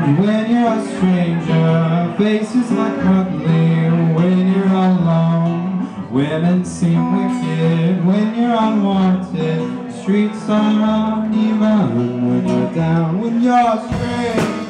When you're a stranger, faces look ugly. When you're alone, women seem wicked. When you're unwanted, streets are uneven. When you're down, when you're a stranger.